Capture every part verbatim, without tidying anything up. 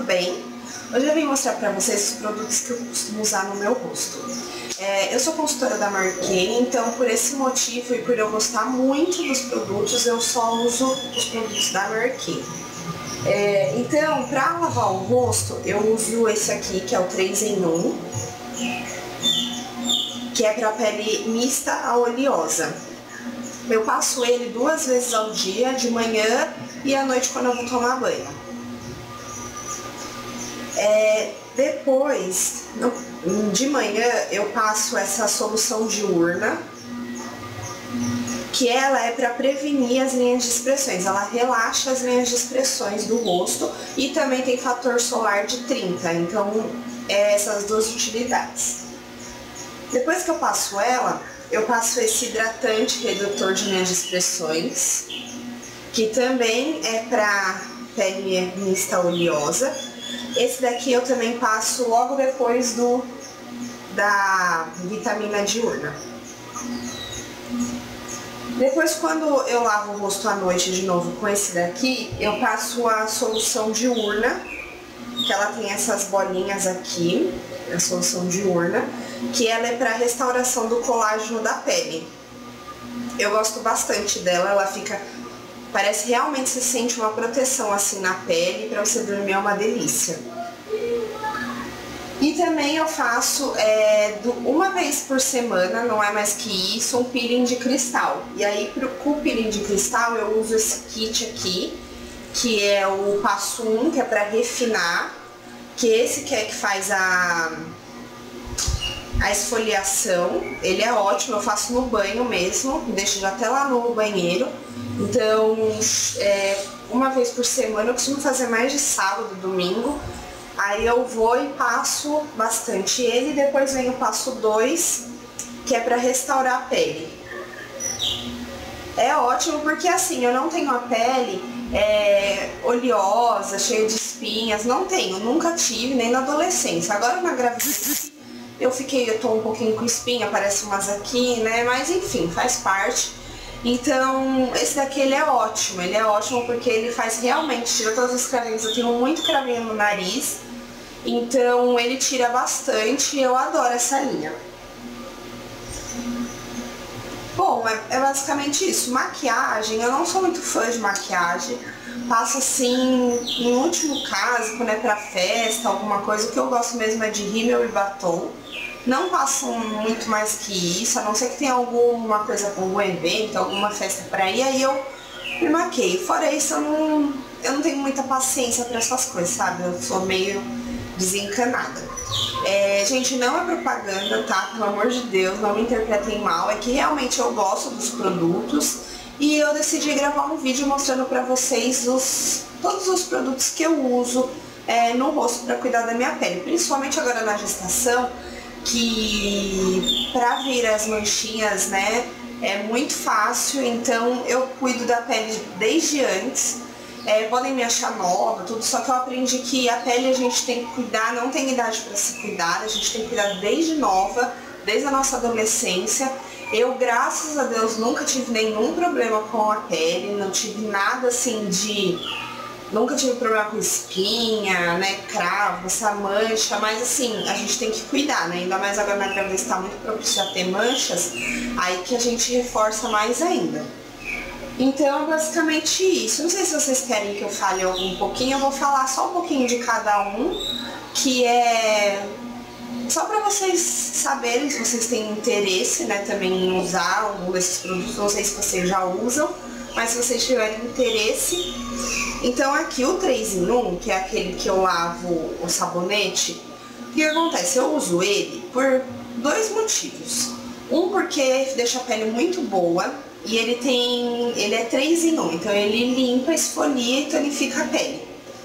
bem? Hoje eu vim mostrar pra vocês os produtos que eu costumo usar no meu rosto. É, eu sou consultora da Mary Kay, então por esse motivo e por eu gostar muito dos produtos, eu só uso os produtos da Mary Kay. É, então, pra lavar o rosto, eu uso esse aqui, que é o três em um, que é pra pele mista a oleosa. Eu passo ele duas vezes ao dia, de manhã e à noite quando eu vou tomar banho. É, depois, no, de manhã, eu passo essa solução diurna, que ela é para prevenir as linhas de expressões. Ela relaxa as linhas de expressões do rosto e também tem fator solar de trinta, então é essas duas utilidades. Depois que eu passo ela, eu passo esse hidratante redutor de linhas de expressões, que também é para pele mista oleosa. Esse daqui eu também passo logo depois do da vitamina diurna. Depois, quando eu lavo o rosto à noite de novo com esse daqui, eu passo a solução diurna, que ela tem essas bolinhas aqui, a solução diurna, que ela é para restauração do colágeno da pele. Eu gosto bastante dela, ela fica, parece realmente se sente uma proteção assim na pele, para você dormir é uma delícia. E também eu faço é, do, uma vez por semana, não é mais que isso, um peeling de cristal. E aí pro com o peeling de cristal eu uso esse kit aqui, que é o passo um, que é para refinar, que esse que é que faz a, a esfoliação. Ele é ótimo, eu faço no banho mesmo, deixo até lá no banheiro. Então, é, uma vez por semana, eu costumo fazer mais de sábado, domingo. Aí eu vou e passo bastante ele, depois vem o passo dois, que é para restaurar a pele. É ótimo porque assim, eu não tenho a pele é, oleosa, cheia de espinhas, não tenho, nunca tive, nem na adolescência. Agora na gravidez eu fiquei, eu tô um pouquinho com espinha, aparece umas aqui, né, mas enfim, faz parte. Então, esse daqui ele é ótimo, ele é ótimo porque ele faz realmente, tira todos os cravinhos. Eu tenho muito cravinho no nariz, então ele tira bastante e eu adoro essa linha. Bom, é, é basicamente isso. Maquiagem, eu não sou muito fã de maquiagem, passo assim, em último caso, quando é pra festa, alguma coisa, o que eu gosto mesmo é de rímel e batom. Não passo muito mais que isso, a não ser que tenha alguma coisa, algum evento, alguma festa pra ir, aí eu me maqueio. Fora isso, eu não, eu não tenho muita paciência pra essas coisas, sabe? Eu sou meio desencanada. É, gente, não é propaganda, tá? Pelo amor de Deus, não me interpretem mal. É que realmente eu gosto dos produtos e eu decidi gravar um vídeo mostrando pra vocês os, todos os produtos que eu uso é, no rosto pra cuidar da minha pele. Principalmente agora na gestação, que pra vir as manchinhas, né, é muito fácil, então eu cuido da pele desde antes. É, podem me achar nova, tudo, só que eu aprendi que a pele a gente tem que cuidar, não tem idade para se cuidar, a gente tem que cuidar desde nova, desde a nossa adolescência. Eu, graças a Deus, nunca tive nenhum problema com a pele, não tive nada assim de... Nunca tive problema com espinha, né, cravo, essa mancha, mas assim, a gente tem que cuidar, né, ainda mais agora na gravidez está muito propício a ter manchas, aí que a gente reforça mais ainda. Então, basicamente isso. Não sei se vocês querem que eu fale um pouquinho, eu vou falar só um pouquinho de cada um, que é só para vocês saberem se vocês têm interesse, né, também em usar algum desses produtos. Não sei se vocês já usam, mas se vocês tiverem interesse. Então aqui o três em um, que é aquele que eu lavo o sabonete, o que acontece? Eu uso ele por dois motivos. Um, porque deixa a pele muito boa e ele tem, ele é três em um, então ele limpa, esfolia e tonifica a pele.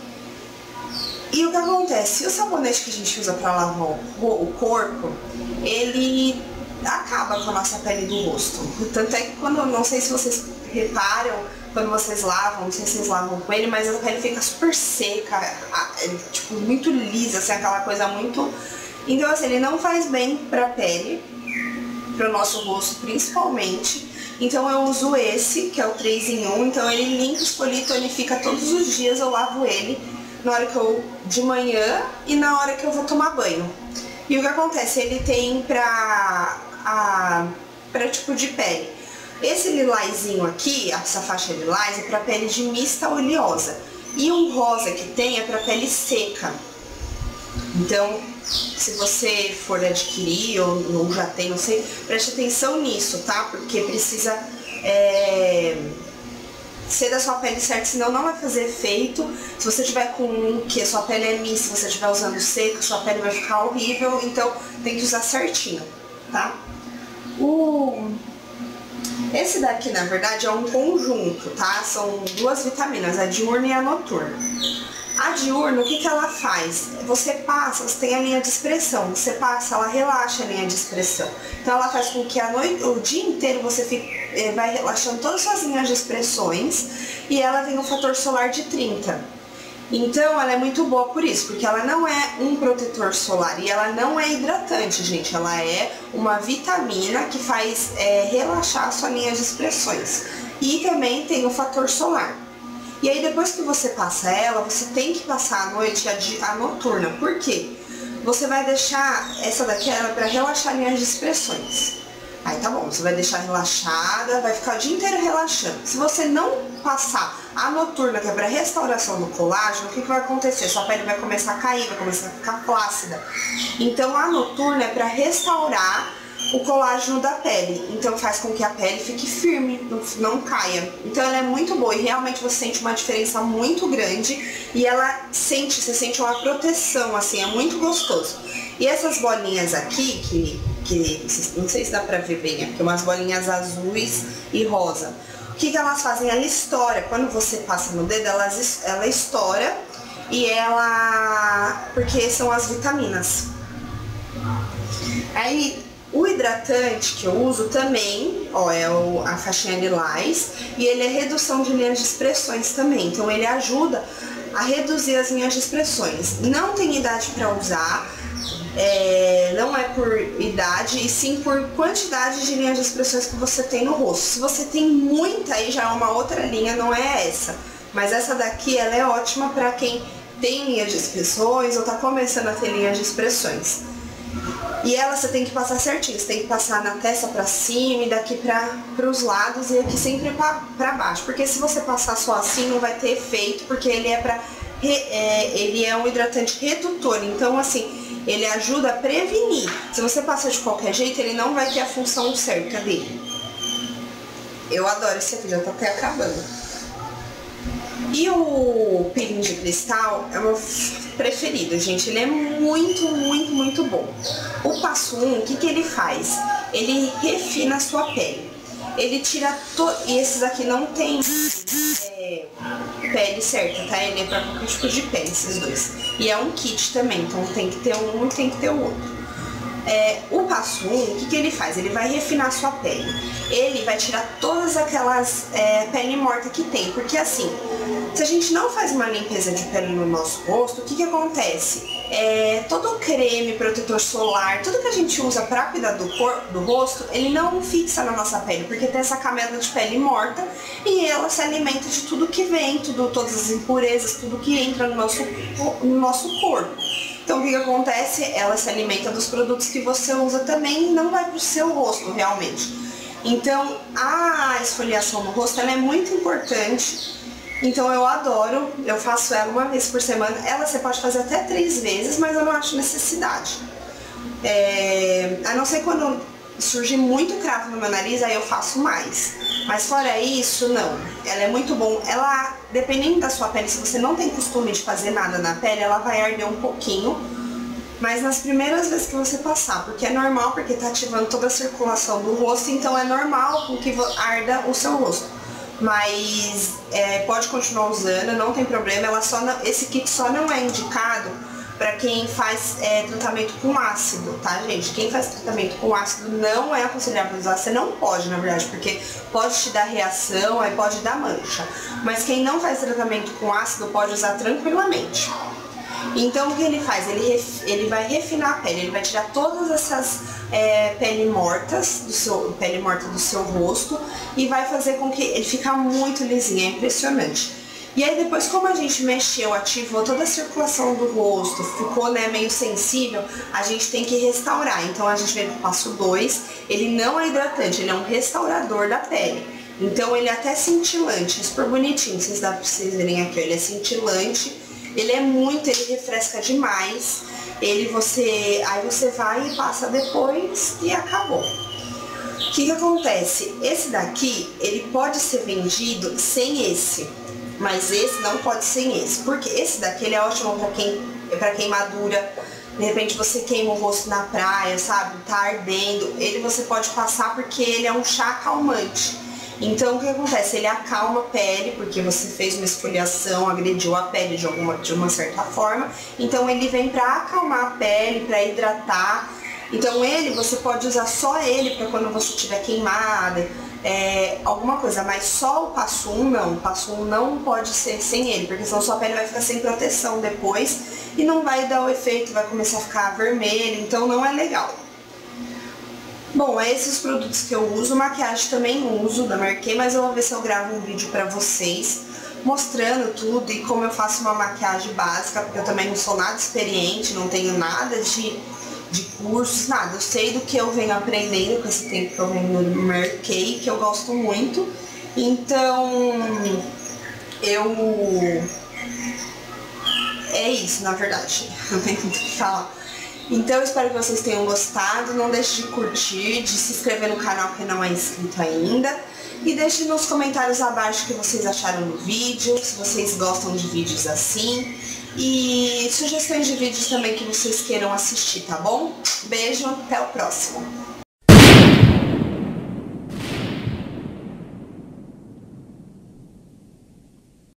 E o que acontece? O sabonete que a gente usa para lavar o, o corpo, ele acaba com a nossa pele do rosto. Tanto é que quando, não sei se vocês reparam, quando vocês lavam, não sei se vocês lavam com ele, mas a pele fica super seca, tipo, muito lisa, assim, aquela coisa muito... Então, assim, ele não faz bem pra pele, pro nosso rosto principalmente. Então eu uso esse, que é o três em um, então ele limpa, esfolia e tonifica todos os dias, eu lavo ele na hora que eu, de manhã e na hora que eu vou tomar banho. E o que acontece? Ele tem pra, a, pra tipo de pele. Esse lilazinho aqui, essa faixa lilás, é pra pele de mista oleosa. E um rosa que tem é pra pele seca. Então, se você for adquirir ou, ou já tem, não sei, preste atenção nisso, tá? Porque precisa é, ser da sua pele certa, senão não vai fazer efeito. Se você tiver com um que a sua pele é mista, se você estiver usando seco, sua pele vai ficar horrível, então tem que usar certinho, tá? O... Esse daqui, na verdade, é um conjunto, tá? São duas vitaminas, a diurna e a noturna. A diurna, o que que ela faz? Você passa, você tem a linha de expressão, você passa, ela relaxa a linha de expressão. Então ela faz com que a noite, o dia inteiro você fique, vai relaxando todas as suas linhas de expressões e ela tem um fator solar de trinta. Então ela é muito boa por isso, porque ela não é um protetor solar e ela não é hidratante, gente. Ela é uma vitamina que faz é, relaxar a sua linha de expressões. E também tem o fator solar. E aí depois que você passa ela, você tem que passar à noite a, de, a noturna. Por quê? Você vai deixar essa daqui para relaxar linhas de expressões. Aí tá bom, você vai deixar relaxada, vai ficar o dia inteiro relaxando. Se você não passar a noturna, que é para restauração do colágeno, o que, que vai acontecer? Sua pele vai começar a cair, vai começar a ficar flácida. Então a noturna é para restaurar o colágeno da pele, então faz com que a pele fique firme, não, não caia. Então ela é muito boa e realmente você sente uma diferença muito grande e ela sente, você sente uma proteção, assim, é muito gostoso. E essas bolinhas aqui, que, que não sei se dá pra ver bem aqui, umas bolinhas azuis e rosa. O que, que elas fazem? Ela estoura, quando você passa no dedo, ela, ela estoura e ela... porque são as vitaminas. Aí... O hidratante que eu uso também, ó, é o, a faixinha lilás, e ele é redução de linhas de expressões também, então ele ajuda a reduzir as linhas de expressões. Não tem idade para usar, é, não é por idade, e sim por quantidade de linhas de expressões que você tem no rosto. Se você tem muita, aí já é uma outra linha, não é essa. Mas essa daqui, ela é ótima para quem tem linhas de expressões ou tá começando a ter linhas de expressões. E ela você tem que passar certinho, você tem que passar na testa pra cima e daqui para os lados e aqui sempre para baixo. Porque se você passar só assim não vai ter efeito, porque ele é para é, ele é um hidratante redutor, então assim, ele ajuda a prevenir. Se você passar de qualquer jeito, ele não vai ter a função certa dele. Eu adoro esse aqui, já tá até acabando. E o peeling de cristal é o meu preferido, gente. Ele é muito, muito, muito bom. O passo um, o que que ele faz? Ele refina a sua pele. Ele tira todo... E esses aqui não tem é, pele certa, tá? Ele é pra qualquer tipo de pele, esses dois. E é um kit também, então tem que ter um e tem que ter o outro. É, o passo um, o que, que ele faz? Ele vai refinar a sua pele. Ele vai tirar todas aquelas é, pele morta que tem. Porque assim, se a gente não faz uma limpeza de pele no nosso rosto, o que, que acontece? É, todo o creme, protetor solar, tudo que a gente usa pra cuidar do, cor, do rosto, ele não fixa na nossa pele, porque tem essa camada de pele morta e ela se alimenta de tudo que vem, tudo, todas as impurezas, tudo que entra no nosso, no nosso corpo. Então o que, que acontece? Ela se alimenta dos produtos que você usa também e não vai pro seu rosto realmente. Então a esfoliação no rosto ela é muito importante. Então eu adoro, eu faço ela uma vez por semana. Ela você pode fazer até três vezes, mas eu não acho necessidade. É, a não ser quando surge muito cravo no meu nariz, aí eu faço mais. Mas fora isso, não. Ela é muito bom. Ela, dependendo da sua pele, se você não tem costume de fazer nada na pele, ela vai arder um pouquinho. Mas nas primeiras vezes que você passar, porque é normal, porque tá ativando toda a circulação do rosto, então é normal que arda o seu rosto. Mas é, pode continuar usando, não tem problema. Ela só não, esse kit só não é indicado para quem faz é, tratamento com ácido, tá, gente? Quem faz tratamento com ácido não é aconselhável usar. Você não pode, na verdade, porque pode te dar reação, aí pode dar mancha. Mas quem não faz tratamento com ácido pode usar tranquilamente. Então o que ele faz? Ele, ele vai refinar a pele, ele vai tirar todas essas é, pele mortas do seu, pele morta do seu rosto e vai fazer com que ele fique muito lisinho, é impressionante. E aí depois, como a gente mexeu, ativou toda a circulação do rosto, ficou, né, meio sensível, a gente tem que restaurar. Então a gente vem pro passo dois, ele não é hidratante, ele é um restaurador da pele. Então ele é até cintilante, é super bonitinho, vocês dá pra vocês verem aqui, ele é cintilante, ele é muito, ele refresca demais. Ele você, aí você vai e passa depois e acabou. O que que acontece? Esse daqui, ele pode ser vendido sem esse. Mas esse não pode ser esse, porque esse daqui ele é ótimo pra, quem, pra queimadura. De repente você queima o rosto na praia, sabe? Tá ardendo. Ele você pode passar porque ele é um chá calmante. Então o que acontece? Ele acalma a pele, porque você fez uma esfoliação, agrediu a pele de, alguma, de uma certa forma. Então ele vem pra acalmar a pele, pra hidratar. Então ele, você pode usar só ele pra quando você estiver queimada. É, alguma coisa, mas só o passo um não, o passo um não pode ser sem ele, porque senão sua pele vai ficar sem proteção depois e não vai dar o efeito, vai começar a ficar vermelho, então não é legal. Bom, é esses produtos que eu uso, maquiagem também uso da Mary-Kay, mas eu vou ver se eu gravo um vídeo pra vocês mostrando tudo e como eu faço uma maquiagem básica, porque eu também não sou nada experiente, não tenho nada de... de cursos, nada, eu sei do que eu venho aprendendo com esse tempo que eu venho no Mary-Kay, que eu gosto muito, então eu... é isso, na verdade, não tem muito o que falar. Então eu espero que vocês tenham gostado, não deixe de curtir, de se inscrever no canal que não é inscrito ainda, e deixe nos comentários abaixo o que vocês acharam do vídeo, se vocês gostam de vídeos assim. E sugestões de vídeos também que vocês queiram assistir, tá bom? Beijo, até o próximo!